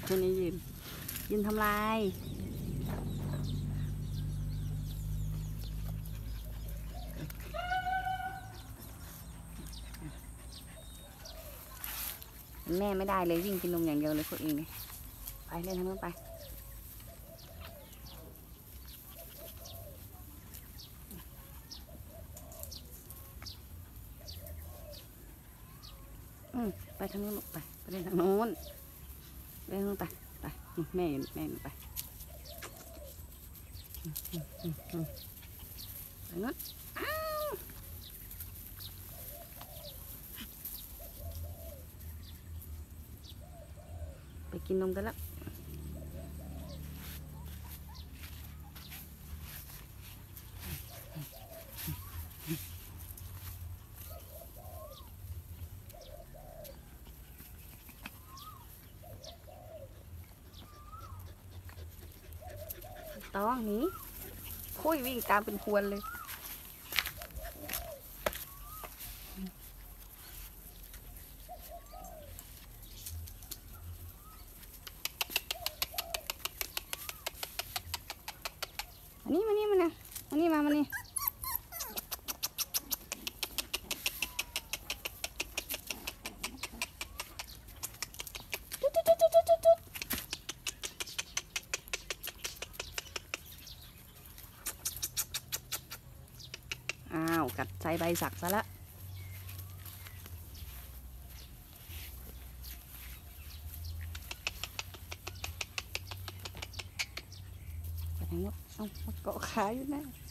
ตัวนี้ยืนทำลายแม่ไม่ได้เลยวิ่งกินนมอย่างเดียวเลยพวกเองเนี่ยไปเล่นทางนู้นไปไปทางนู้นไปเล่นทางนู้นเล่นทางนู้นไปแม่ไปไปนู้นไปกินนมกันแล้วต้องหนีคุยวิ่งตามเป็นพวนเลยมานี่มานะมานี่อ้าวกัดใจใบสักซะละไปทางนู้นเอาเกาะขาอยู่นะ